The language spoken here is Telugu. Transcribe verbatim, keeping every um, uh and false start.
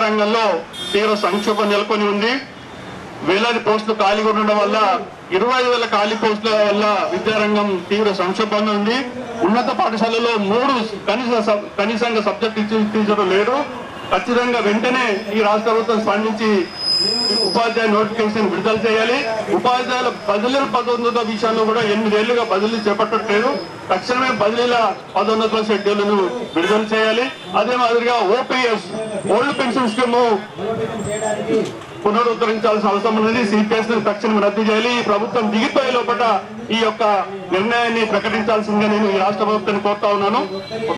విద్యారంగంలో తీవ్ర సంక్షోభం నెలకొని ఉంది. వేలాది పోస్టులు ఖాళీగా ఉండడం వల్ల ఇరవై ఐదు వేల ఖాళీ పోస్టుల వల్ల విద్యారంగం తీవ్ర సంక్షోభంగా ఉంది. ఉన్నత పాఠశాలలో మూడు కనీస కనీసంగా సబ్జెక్ట్ టీచర్లు లేరు. ఖచ్చితంగా వెంటనే ఈ రాష్ట్ర ప్రభుత్వం స్పందించి ఉపాధ్యాయ నోటిఫికేషన్ విడుదల చేయాలి. ఉపాధ్యాయుల బదిలీల పదోన్నతుల విషయంలో కూడా ఎనిమిదేళ్లుగా బదిలీ చేపట్టట్లేదు. తక్షణమే బదిలీల పదోన్నతుల షెడ్యూల్ను విడుదల చేయాలి. అదే మాదిరిగా ఓపీఎస్ ఓల్డ్ పెన్షన్ స్కీమ్ పునరుద్ధరించాల్సిన అవసరం ఉన్నది. సిపిఎస్ ను తక్షణం రద్దు చేయాలి. ఈ ప్రభుత్వం దిగిపోయే లోపల ఈ యొక్క నిర్ణయాన్ని ప్రకటించాల్సిందిగా నేను ఈ రాష్ట్ర ప్రభుత్వాన్ని కోరుతా ఉన్నాను.